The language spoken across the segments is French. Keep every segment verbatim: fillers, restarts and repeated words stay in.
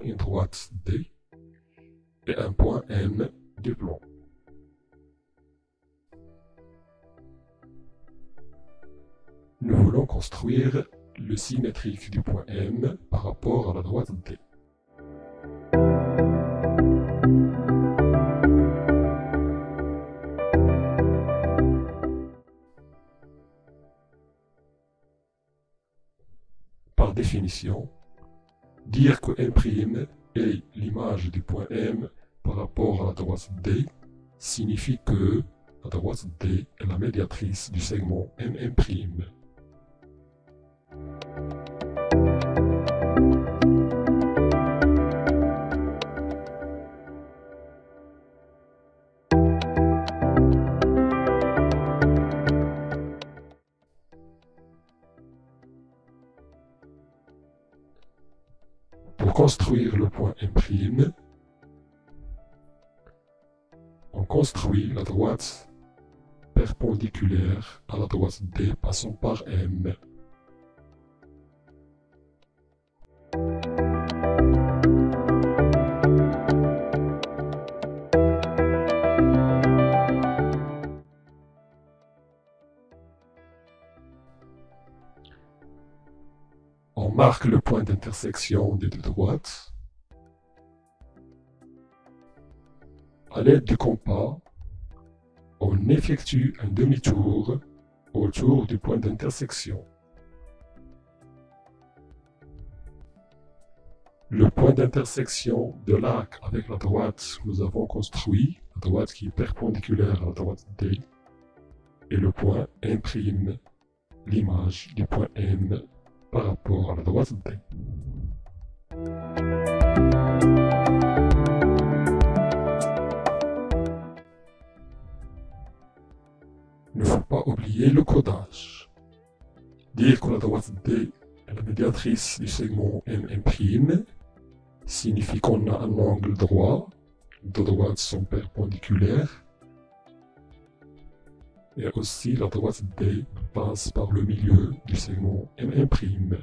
une droite D et un point M du plan. Nous voulons construire le symétrique du point M par rapport à la droite D. Par définition, dire que M' est l'image du point M par rapport à la droite D signifie que la droite D est la médiatrice du segment M M'. Pour construire le point M', on construit la droite perpendiculaire à la droite D passant par M. On marque le point d'intersection des deux droites. À l'aide du compas, on effectue un demi-tour autour du point d'intersection. Le point d'intersection de l'arc avec la droite que nous avons construit, la droite qui est perpendiculaire à la droite D, est le point M', l'image du point M par rapport à la droite D. Il ne faut pas oublier le codage. Dire que la droite D est la médiatrice du segment M M' signifie qu'on a un angle droit, les deux droites sont perpendiculaires, et aussi la droite D passe par le milieu du segment M M'.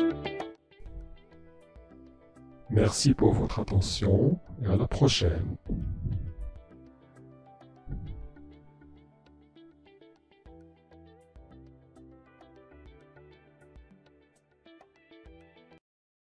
Merci pour votre attention et à la prochaine.